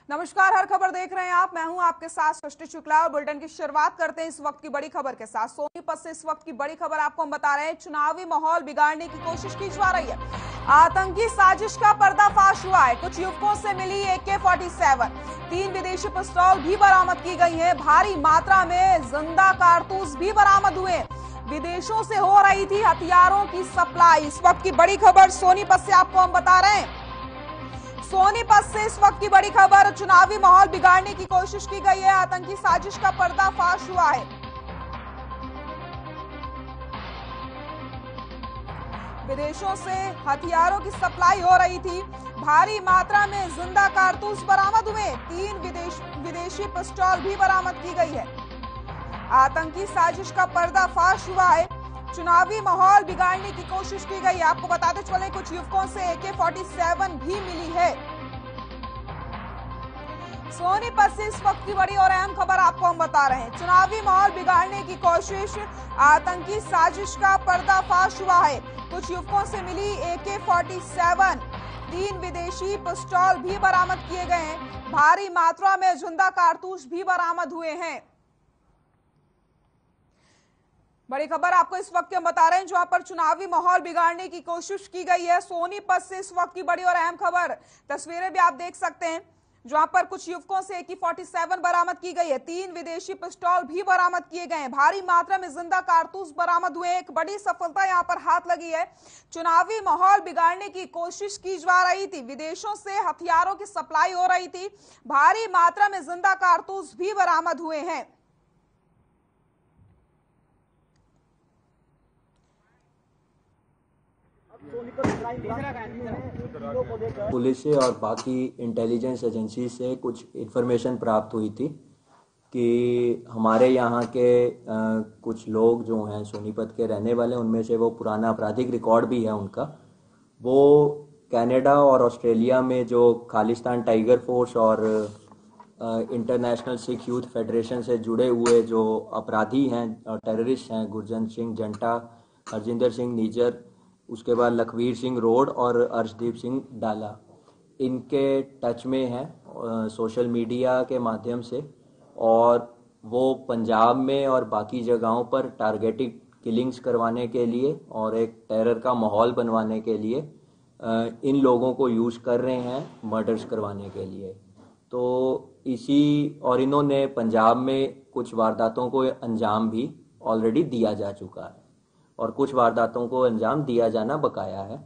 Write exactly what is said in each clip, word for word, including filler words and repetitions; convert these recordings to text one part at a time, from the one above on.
नमस्कार, हर खबर देख रहे हैं आप। मैं हूं आपके साथ सृष्टि शुक्ला और बुलेटिन की शुरुआत करते हैं इस वक्त की बड़ी खबर के साथ। सोनीपत से इस वक्त की बड़ी खबर आपको हम बता रहे हैं। चुनावी माहौल बिगाड़ने की कोशिश की जा रही है। आतंकी साजिश का पर्दाफाश हुआ है। कुछ युवकों से मिली ए के फोर्टी सेवन, तीन विदेशी पिस्तौल भी बरामद की गई है। भारी मात्रा में जिंदा कारतूस भी बरामद हुए। विदेशों से हो रही थी हथियारों की सप्लाई। इस वक्त की बड़ी खबर सोनीपत से आपको हम बता रहे हैं। सोनीपत से इस वक्त की बड़ी खबर, चुनावी माहौल बिगाड़ने की कोशिश की गई है। आतंकी साजिश का पर्दाफाश हुआ है। विदेशों से हथियारों की सप्लाई हो रही थी। भारी मात्रा में जिंदा कारतूस बरामद हुए। तीन विदेश विदेशी पिस्तौल भी बरामद की गई है। आतंकी साजिश का पर्दाफाश हुआ है। चुनावी माहौल बिगाड़ने की कोशिश की गई। आपको बताते चले कुछ युवकों से ए के फोर्टी सेवन भी मिली है। सोनीपत से इस वक्त की बड़ी और अहम खबर आपको हम बता रहे हैं। चुनावी माहौल बिगाड़ने की कोशिश, आतंकी साजिश का पर्दाफाश हुआ है। कुछ युवकों से मिली ए के फोर्टी सेवन, तीन विदेशी पिस्तौल भी बरामद किए गए हैं। भारी मात्रा में जिंदा कारतूस भी बरामद हुए हैं। बड़ी खबर आपको इस वक्त हम बता रहे हैं, जहां पर चुनावी माहौल बिगाड़ने की कोशिश की गई है। सोनीपत से इस वक्त की बड़ी और अहम खबर, तस्वीरें भी आप देख सकते हैं, जहां पर कुछ युवकों से ए के फोर्टी सेवन बरामद की गई है। तीन विदेशी पिस्तौल भी बरामद किए गए हैं। भारी मात्रा में जिंदा कारतूस बरामद हुए। एक बड़ी सफलता यहां पर हाथ लगी है। चुनावी माहौल बिगाड़ने की कोशिश की जा रही थी। विदेशों से हथियारों की सप्लाई हो रही थी। भारी मात्रा में जिंदा कारतूस भी बरामद हुए हैं। पुलिस से और बाकी इंटेलिजेंस एजेंसी से कुछ इन्फॉर्मेशन प्राप्त हुई थी कि हमारे यहाँ के आ, कुछ लोग जो हैं सोनीपत के रहने वाले, उनमें से वो पुराना आपराधिक रिकॉर्ड भी है उनका। वो कनाडा और ऑस्ट्रेलिया में जो खालिस्तान टाइगर फोर्स और इंटरनेशनल सिख यूथ फेडरेशन से जुड़े हुए जो अपराधी हैं और टेररिस्ट हैं, गुरजंत सिंह जंटा, हरजिंदर सिंह निजर, उसके बाद लखवीर सिंह रोड और अर्शदीप सिंह डाला, इनके टच में हैं सोशल मीडिया के माध्यम से। और वो पंजाब में और बाकी जगहों पर टारगेटेड किलिंग्स करवाने के लिए और एक टेरर का माहौल बनवाने के लिए इन लोगों को यूज़ कर रहे हैं मर्डर्स करवाने के लिए। तो इसी और इन्होंने पंजाब में कुछ वारदातों को अंजाम भी ऑलरेडी दिया जा चुका है और कुछ वारदातों को अंजाम दिया जाना बकाया है।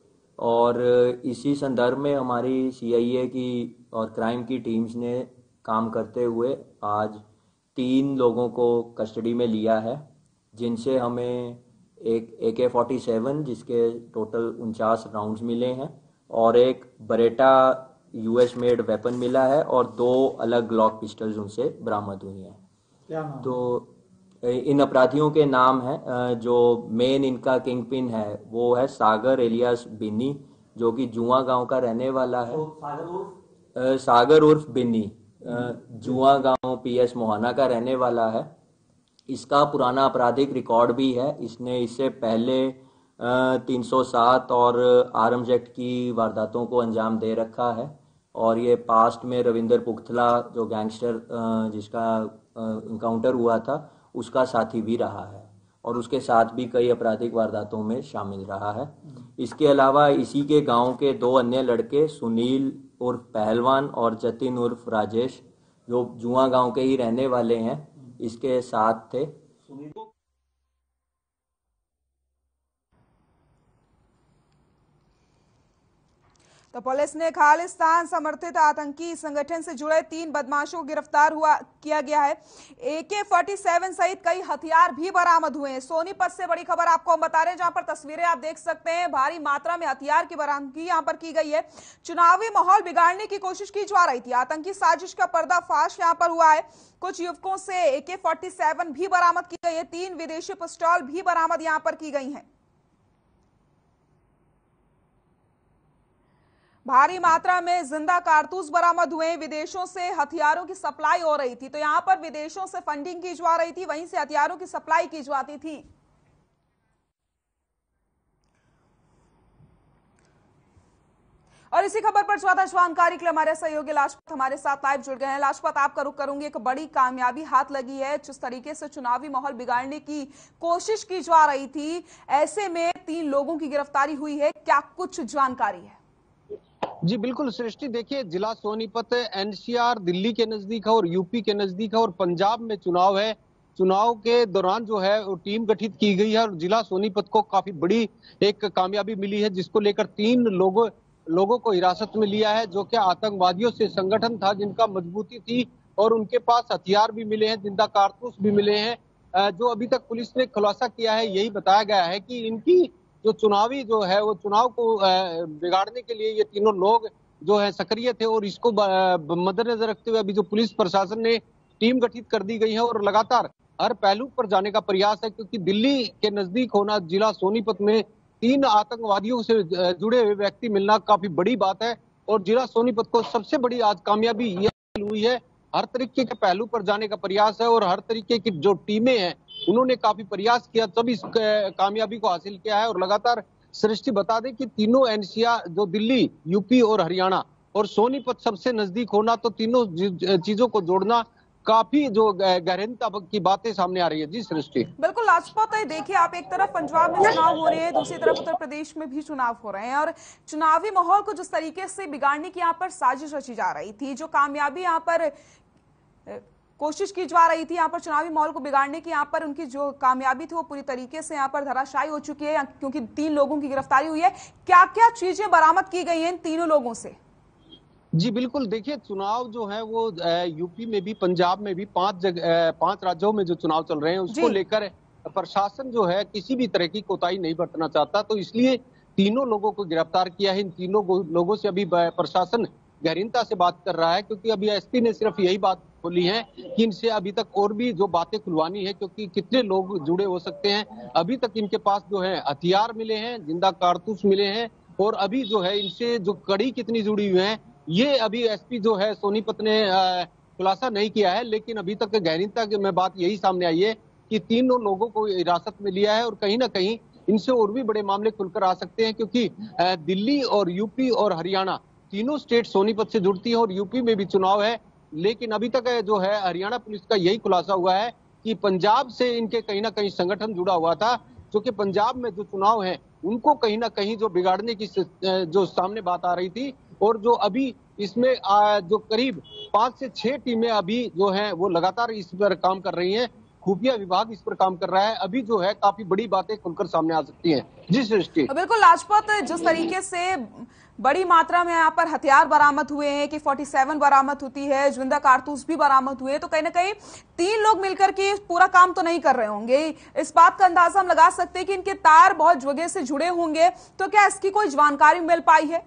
और इसी संदर्भ में हमारी सी आई ए की और क्राइम की टीम्स ने काम करते हुए आज तीन लोगों को कस्टडी में लिया है, जिनसे हमें एक ए के फोर्टी सेवन जिसके टोटल उनचास राउंड्स मिले हैं और एक बरेटा यूएस मेड वेपन मिला है और दो अलग ग्लॉक पिस्टल्स उनसे बरामद हुई हैं। क्या नाम? तो इन अपराधियों के नाम हैं, जो मेन इनका किंग पिन है वो है सागर एलियास बिन्नी, जो कि जुआ गांव का रहने वाला है। सागर उर्फ सागर उर्फ बिन्नी जुआ गांव पी एस मोहाना का रहने वाला है। इसका पुराना आपराधिक रिकॉर्ड भी है। इसने इससे पहले तीन सौ सात और आर्म्स एक्ट की वारदातों को अंजाम दे रखा है। और ये पास्ट में रविंदर पुख्तला जो गैंगस्टर जिसका इनकाउंटर हुआ था उसका साथी भी रहा है और उसके साथ भी कई आपराधिक वारदातों में शामिल रहा है। इसके अलावा इसी के गांव के दो अन्य लड़के, सुनील उर्फ पहलवान और जतिन उर्फ राजेश, जो जुआ गांव के ही रहने वाले हैं, इसके साथ थे। तो पुलिस ने खालिस्तान समर्थित आतंकी संगठन से जुड़े तीन बदमाशों को गिरफ्तार हुआ किया गया है। ए के फोर्टी सेवन सहित कई हथियार भी बरामद हुए हैं। सोनीपत से बड़ी खबर आपको हम बता रहे हैं, जहां पर तस्वीरें आप देख सकते हैं। भारी मात्रा में हथियार की बरामदगी यहां पर की गई है। चुनावी माहौल बिगाड़ने की कोशिश की जा रही थी। आतंकी साजिश का पर्दाफाश यहां पर हुआ है। कुछ युवकों से ए के फोर्टी सेवन भी बरामद की गई है। तीन विदेशी पिस्तौल भी बरामद यहां पर की गई है। भारी मात्रा में जिंदा कारतूस बरामद हुए। विदेशों से हथियारों की सप्लाई हो रही थी, तो यहां पर विदेशों से फंडिंग की जा रही थी, वहीं से हथियारों की सप्लाई की जाती थी। और इसी खबर पर ज्यादा जानकारी के लिए हमारे सहयोगी लाजपत हमारे साथ लाइव जुड़ गए हैं। लाजपत, आपका रुख करूंगी। एक बड़ी कामयाबी हाथ लगी है। जिस तरीके से चुनावी माहौल बिगाड़ने की कोशिश की जा रही थी, ऐसे में तीन लोगों की गिरफ्तारी हुई है, क्या कुछ जानकारी है? जी बिल्कुल सृष्टि, देखिए जिला सोनीपत एनसीआर दिल्ली के नजदीक है और यूपी के नजदीक है और पंजाब में चुनाव है। चुनाव के दौरान जो है वो टीम गठित की गई है और जिला सोनीपत को काफी बड़ी एक कामयाबी मिली है, जिसको लेकर तीन लोगों लोगों को हिरासत में लिया है, जो कि आतंकवादियों से संगठन था जिनका मजबूती थी और उनके पास हथियार भी मिले हैं, जिंदा कारतूस भी मिले हैं। जो अभी तक पुलिस ने खुलासा किया है, यही बताया गया है कि इनकी जो चुनावी जो है वो चुनाव को बिगाड़ने के लिए ये तीनों लोग जो है सक्रिय थे और इसको मद्देनजर रखते हुए अभी जो पुलिस प्रशासन ने टीम गठित कर दी गई है और लगातार हर पहलू पर जाने का प्रयास है, क्योंकि दिल्ली के नजदीक होना जिला सोनीपत में तीन आतंकवादियों से जुड़े हुए व्यक्ति मिलना काफी बड़ी बात है और जिला सोनीपत को सबसे बड़ी आज कामयाबी यह हुई है। हर तरीके के पहलू पर जाने का प्रयास है और हर तरीके की जो टीमें हैं उन्होंने काफी प्रयास किया, तब इस कामयाबी को हासिल किया है। और लगातार सृष्टि बता दें कि तीनों एनसीआर जो दिल्ली, यूपी और हरियाणा और सोनीपत सबसे नजदीक होना, तो तीनों चीजों को जोड़ना काफी जो गहनता की बातें सामने आ रही है। जी सृष्टि, बिल्कुल लाजपत है। देखिए, आप एक तरफ पंजाब में चुनाव हो रहे हैं, दूसरी तरफ उत्तर प्रदेश में भी चुनाव हो रहे हैं और चुनावी माहौल को जिस तरीके से बिगाड़ने की यहाँ पर साजिश रची जा रही थी, जो कामयाबी यहाँ पर कोशिश की जा रही थी, यहाँ पर चुनावी माहौल को बिगाड़ने की, यहाँ पर उनकी जो कामयाबी थी वो पूरी तरीके से यहाँ पर धराशायी हो चुकी है, क्योंकि तीन लोगों की गिरफ्तारी हुई है। क्या क्या चीजें बरामद की गई हैं इन तीनों लोगों से? जी बिल्कुल, देखिए चुनाव जो है वो यूपी में भी, पंजाब में भी, पांच जगह पांच राज्यों में जो चुनाव चल रहे हैं उसको लेकर प्रशासन जो है किसी भी तरह की कोताही नहीं बरतना चाहता, तो इसलिए तीनों लोगों को गिरफ्तार किया है। इन तीनों लोगों से अभी प्रशासन गहरीनता से बात कर रहा है, क्योंकि अभी एसपी ने सिर्फ यही बात बोली है कि इनसे अभी तक और भी जो बातें खुलवानी है, क्योंकि कितने लोग जुड़े हो सकते हैं। अभी तक इनके पास जो है हथियार मिले हैं, जिंदा कारतूस मिले हैं और अभी जो है इनसे जो कड़ी कितनी जुड़ी हुई है ये अभी एसपी जो है सोनीपत ने खुलासा नहीं किया है। लेकिन अभी तक गहरीनता की में बात यही सामने आई है कि तीनों लोगों को हिरासत में लिया है और कहीं ना कहीं इनसे और भी बड़े मामले खुलकर आ सकते हैं, क्योंकि दिल्ली और यूपी और हरियाणा तीनों स्टेट सोनीपत से जुड़ती है और यूपी में भी चुनाव है। लेकिन अभी तक जो है हरियाणा पुलिस का यही खुलासा हुआ है कि पंजाब से इनके कहीं ना कहीं संगठन जुड़ा हुआ था, जो कि पंजाब में जो चुनाव है उनको कहीं ना कहीं जो बिगाड़ने की जो सामने बात आ रही थी। और जो अभी इसमें जो करीब पांच से छह टीमें अभी जो हैं वो लगातार इस पर काम कर रही हैं, खुफिया विभाग इस पर काम कर रहा है। अभी जो है काफी बड़ी बातें खुलकर सामने आ सकती हैं। जी सृष्टि, बिल्कुल लाजपत, जिस तरीके से बड़ी मात्रा में यहाँ पर हथियार बरामद हुए हैं कि सैंतालीस बरामद होती है, जिंदा कारतूस भी बरामद हुए, तो कहीं ना कहीं तीन लोग मिलकर के पूरा काम तो नहीं कर रहे होंगे। इस बात का अंदाजा हम लगा सकते हैं कि इनके तार बहुत जगह से जुड़े होंगे, तो क्या इसकी कोई जानकारी मिल पाई है?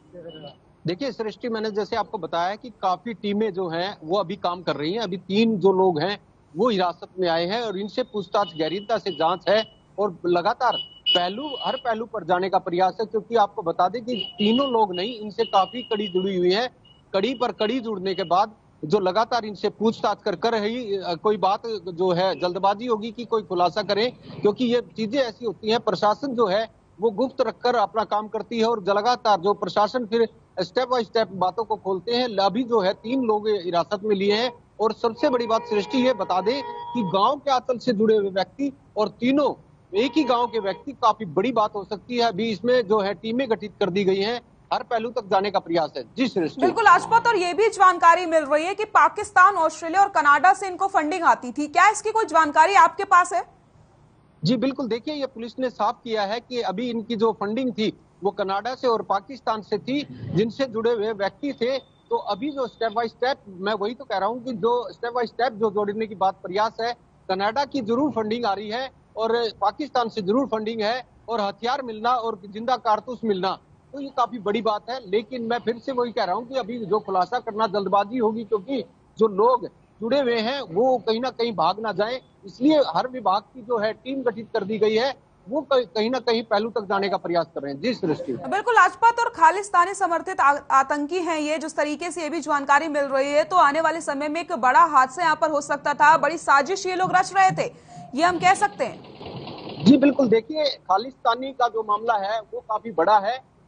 देखिए सृष्टि, मैंने जैसे आपको बताया कि काफी टीमें जो हैं वो अभी काम कर रही हैं। अभी तीन जो लोग हैं वो हिरासत में आए हैं और इनसे पूछताछ गहरीता से जांच है और लगातार पहलू हर पहलू पर जाने का प्रयास है, क्योंकि आपको बता दें कि तीनों लोग नहीं, इनसे काफी कड़ी जुड़ी हुई है। कड़ी पर कड़ी जुड़ने के बाद जो लगातार इनसे पूछताछ कर कर ही कोई बात जो है जल्दबाजी होगी कि कोई खुलासा करें, क्योंकि ये चीजें ऐसी होती हैं, प्रशासन जो है वो गुप्त रखकर अपना काम करती है और लगातार जो प्रशासन फिर स्टेप बाय स्टेप बातों को खोलते हैं। अभी जो है तीन लोग हिरासत में लिए हैं और सबसे बड़ी बात सृष्टि ये बता दें कि गांव के आतंक से जुड़े हुए व्यक्ति और तीनों एक ही गांव के व्यक्ति, काफी बड़ी बात हो सकती है। अभी इसमें जो है टीमें गठित कर दी गई हैं, हर पहलू तक जाने का प्रयास है। जी सृष्टि, बिल्कुल लाजपत, और ये भी जानकारी मिल रही है कि पाकिस्तान, ऑस्ट्रेलिया और कनाडा से इनको फंडिंग आती थी। क्या इसकी कोई जानकारी आपके पास है? जी बिल्कुल, देखिए ये पुलिस ने साफ किया है कि अभी इनकी जो फंडिंग थी वो कनाडा से और पाकिस्तान से थी, जिनसे जुड़े हुए व्यक्ति थे। तो अभी जो स्टेप बाय स्टेप, मैं वही तो कह रहा हूँ कि जो स्टेप बाय स्टेप जो जोड़ने की बात प्रयास है, कनाडा की जरूर फंडिंग आ रही है और पाकिस्तान से जरूर फंडिंग है और हथियार मिलना और जिंदा कारतूस मिलना, तो ये काफी बड़ी बात है। लेकिन मैं फिर से वही कह रहा हूँ कि अभी जो खुलासा करना जल्दबाजी होगी, क्योंकि जो लोग जुड़े हुए हैं वो कहीं ना कहीं भाग ना जाएं, इसलिए हर विभाग की जो है टीम गठित कर दी गई है, वो कहीं ना कहीं पहलू तक जाने का प्रयास कर रहे हैं। जी सृष्टि, बिल्कुल लाजपत, और खालिस्तानी समर्थित आतंकी हैं ये, जिस तरीके से ये भी जानकारी मिल रही है, तो आने वाले समय में एक बड़ा हादसा यहाँ पर हो सकता था, बड़ी साजिश ये लोग रच रहे थे, ये हम कह सकते हैं। जी बिल्कुल, देखिए खालिस्तानी का जो मामला है वो काफी बड़ा है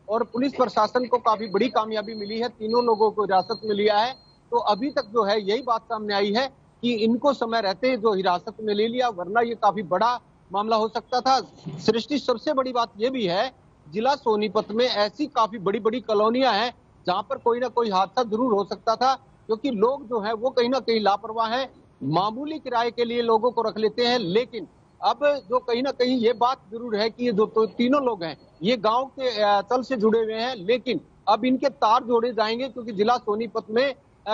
और पुलिस प्रशासन को काफी बड़ी कामयाबी मिली है, तीनों लोगों को हिरासत में लिया है। तो अभी तक जो है यही बात सामने आई है कि इनको समय रहते जो हिरासत में ले लिया, वरना ये काफी बड़ा मामला हो सकता था। सृष्टि, सबसे बड़ी बात ये भी है, जिला सोनीपत में ऐसी काफी बड़ी बड़ी कॉलोनियां हैं जहां पर कोई ना कोई हादसा जरूर हो सकता था, क्योंकि लोग जो है वो कहीं ना कहीं लापरवाह हैं, मामूली किराए के लिए लोगों को रख लेते हैं। लेकिन अब जो कहीं ना कहीं ये बात जरूर है कि ये जो तो तीनों लोग हैं ये गांव के तल से जुड़े हुए हैं, लेकिन अब इनके तार जोड़े जाएंगे, क्योंकि जिला सोनीपत में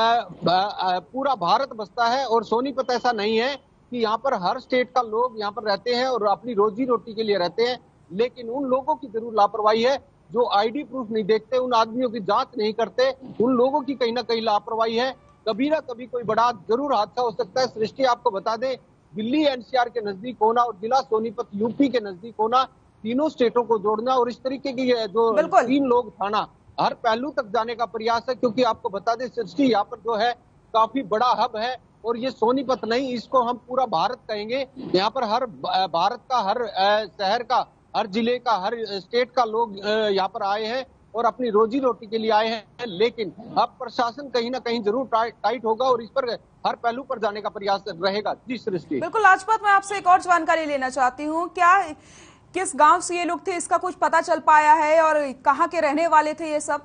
पूरा भारत बसता है और सोनीपत ऐसा नहीं है कि यहाँ पर हर स्टेट का लोग यहाँ पर रहते हैं और अपनी रोजी रोटी के लिए रहते हैं। लेकिन उन लोगों की जरूर लापरवाही है जो आईडी प्रूफ नहीं देखते, उन आदमियों की जांच नहीं करते, उन लोगों की कहीं ना कहीं लापरवाही है। कभी ना कभी कोई बड़ा जरूर हादसा हो सकता है। सृष्टि, आपको बता दें, दिल्ली एनसीआर के नजदीक होना और जिला सोनीपत यूपी के नजदीक होना, तीनों स्टेटों को जोड़ना और इस तरीके की जो तीन लोग थाना हर पहलू तक जाने का प्रयास है। क्योंकि आपको बता दें सृष्टि, यहाँ पर जो है काफी बड़ा हब है और ये सोनीपत नहीं, इसको हम पूरा भारत कहेंगे। यहाँ पर हर भारत का हर शहर का, हर जिले का, हर स्टेट का लोग यहाँ पर आए हैं और अपनी रोजी रोटी के लिए आए हैं। लेकिन अब प्रशासन कहीं ना कहीं जरूर टाइट होगा और इस पर हर पहलू पर जाने का प्रयास रहेगा। जी सृष्टि। बिल्कुल लाजपत, मैं आपसे एक और जानकारी लेना चाहती हूँ, क्या किस गांव से ये लोग थे इसका कुछ पता चल पाया है और कहाँ के रहने वाले थे ये सब?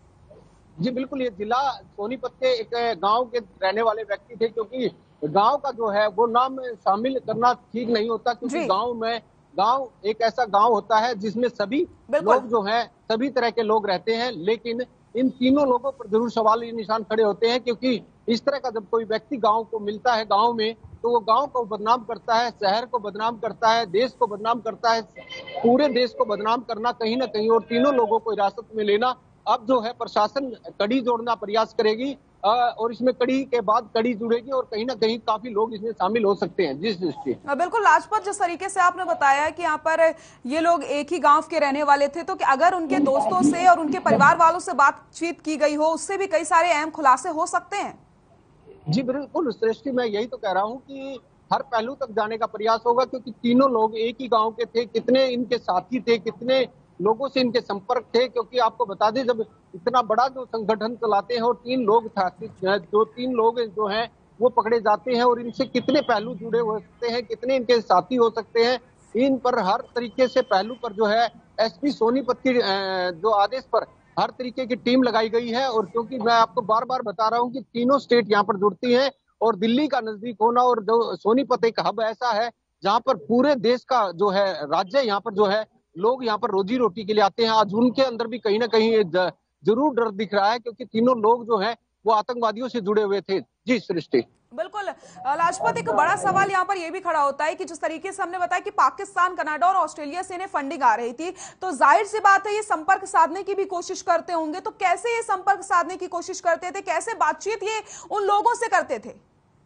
जी बिल्कुल, ये जिला सोनीपत के एक गांव के रहने वाले व्यक्ति थे, क्योंकि गांव का जो है वो नाम शामिल करना ठीक नहीं होता, क्योंकि गांव में गांव एक ऐसा गांव होता है जिसमें सभी लोग जो हैं सभी तरह के लोग रहते हैं। लेकिन इन तीनों लोगों पर जरूर सवाल निशान खड़े होते हैं, क्योंकि इस तरह का जब कोई व्यक्ति गांव को मिलता है गांव में, तो वो गांव को बदनाम करता है, शहर को बदनाम करता है, देश को बदनाम करता है। पूरे देश को बदनाम करना कहीं ना कहीं और तीनों लोगों को हिरासत में लेना, अब जो है प्रशासन कड़ी जोड़ना प्रयास करेगी और इसमें कड़ी के बाद कड़ी जुड़ेगी और कहीं ना कहीं काफी लोग इसमें शामिल हो सकते हैं। जिस दृष्टि बिल्कुल लाजपत, जिस तरीके से आपने बताया कि यहाँ पर ये लोग एक ही गांव के रहने वाले थे, तो कि अगर उनके दोस्तों से और उनके परिवार वालों से बातचीत की गई हो, उससे भी कई सारे अहम खुलासे हो सकते हैं। जी बिल्कुल सृष्टि, मैं यही तो कह रहा हूँ कि हर पहलू तक जाने का प्रयास होगा, क्योंकि तीनों लोग एक ही गाँव के थे, कितने इनके साथी थे, कितने लोगों से इनके संपर्क थे। क्योंकि आपको बता दें, जब इतना बड़ा जो संगठन चलाते हैं और तीन लोग जो तीन लोग जो हैं वो पकड़े जाते हैं और इनसे कितने पहलू जुड़े हो सकते हैं, कितने इनके साथी हो सकते हैं, इन पर हर तरीके से पहलू पर जो है एसपी सोनीपत की जो आदेश पर हर तरीके की टीम लगाई गई है। और क्योंकि मैं आपको बार बार बता रहा हूँ कि तीनों स्टेट यहाँ पर जुड़ती है और दिल्ली का नजदीक होना और जो सोनीपत एक हब ऐसा है जहाँ पर पूरे देश का जो है राज्य यहाँ पर जो है लोग यहाँ पर रोजी रोटी के लिए आते हैं। आज उनके अंदर भी कहीं ना कहीं जरूर डर दिख रहा है, क्योंकि तीनों लोग जो हैं वो आतंकवादियों से जुड़े हुए थे। जी सृष्टि। बिल्कुल लाजपत, एक बड़ा सवाल यहाँ पर यह भी खड़ा होता है कि जिस तरीके से हमने बताया कि पाकिस्तान, कनाडा और ऑस्ट्रेलिया से इन्हें फंडिंग आ रही थी, तो जाहिर सी बात है ये संपर्क साधने की भी कोशिश करते होंगे। तो कैसे ये संपर्क साधने की कोशिश करते थे, कैसे बातचीत ये उन लोगों से करते थे?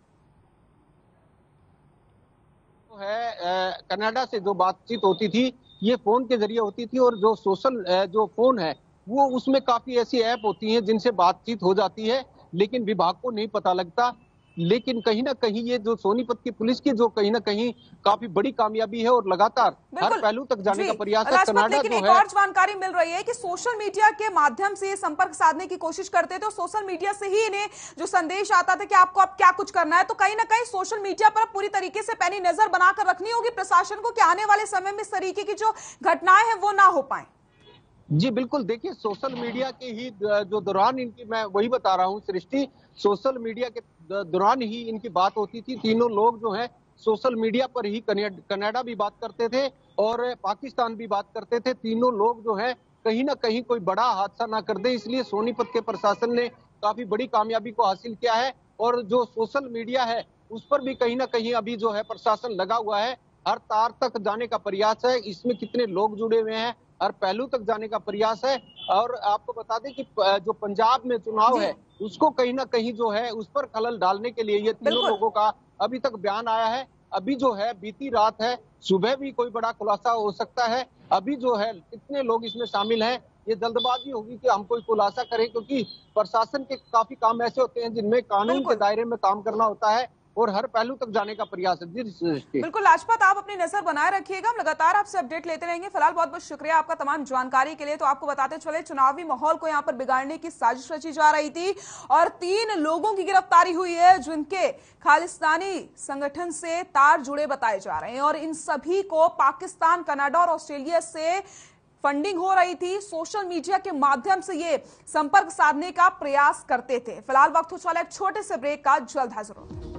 है कनाडा से जो बातचीत होती थी ये फोन के जरिए होती थी, और जो सोशल जो फोन है वो उसमें काफी ऐसी ऐप होती हैं जिनसे बातचीत हो जाती है, लेकिन विभाग को नहीं पता लगता। लेकिन कहीं ना कहीं ये जो सोनीपत की पुलिस की जो कहीं ना कहीं काफी बड़ी कामयाबी है और लगातार हर पहलू तक जाने का प्रयास है। कनाडा लेकिन एक और जानकारी मिल रही है कि सोशल मीडिया के माध्यम से ये संपर्क साधने की कोशिश करते थे, तो सोशल मीडिया से ही इन्हें जो संदेश आता था कि आपको अब क्या कुछ करना है, तो कहीं ना कहीं सोशल मीडिया पर पूरी तरीके से पैनी नजर बनाकर रखनी होगी प्रशासन को कि आने वाले समय में इस तरीके की जो घटनाएं हैं वो ना हो पाए। जी बिल्कुल, देखिए सोशल मीडिया के ही जो दौरान इनकी, मैं वही बता रहा हूँ सृष्टि, सोशल मीडिया के दौरान ही इनकी बात होती थी। तीनों लोग जो हैं सोशल मीडिया पर ही कनाडा भी बात करते थे और पाकिस्तान भी बात करते थे। तीनों लोग जो है कहीं ना कहीं कोई बड़ा हादसा ना कर दे, इसलिए सोनीपत के प्रशासन ने काफी बड़ी कामयाबी को हासिल किया है। और जो सोशल मीडिया है उस पर भी कहीं ना कहीं अभी जो है प्रशासन लगा हुआ है, हर तार तक जाने का प्रयास है, इसमें कितने लोग जुड़े हुए हैं हर पहलू तक जाने का प्रयास है। और आपको बता दें कि जो पंजाब में चुनाव है उसको कहीं ना कहीं जो है उस पर खलल डालने के लिए ये तीनों लोगों का अभी तक बयान आया है। अभी जो है बीती रात है, सुबह भी कोई बड़ा खुलासा हो सकता है। अभी जो है कितने लोग इसमें शामिल हैं ये जल्दबाजी होगी कि हम कोई खुलासा करें, क्योंकि प्रशासन के काफी काम ऐसे होते हैं जिनमें कानून के दायरे में काम करना होता है। और हर पहलू तक जाने का प्रयास है। बिल्कुल लाजपत, आप अपनी नजर बनाए रखिएगा, हम लगातार आपसे अपडेट लेते रहेंगे। फिलहाल बहुत बहुत शुक्रिया आपका तमाम जानकारी के लिए। तो आपको बताते चले, चुनावी माहौल को यहां पर बिगाड़ने की साजिश रची जा रही थी और तीन लोगों की गिरफ्तारी हुई है जिनके खालिस्तानी संगठन से तार जुड़े बताए जा रहे हैं और इन सभी को पाकिस्तान, कनाडा और ऑस्ट्रेलिया से फंडिंग हो रही थी। सोशल मीडिया के माध्यम से ये संपर्क साधने का प्रयास करते थे। फिलहाल वक्त हो चला एक छोटे से ब्रेक का, जल्द हाजिर होते हैं।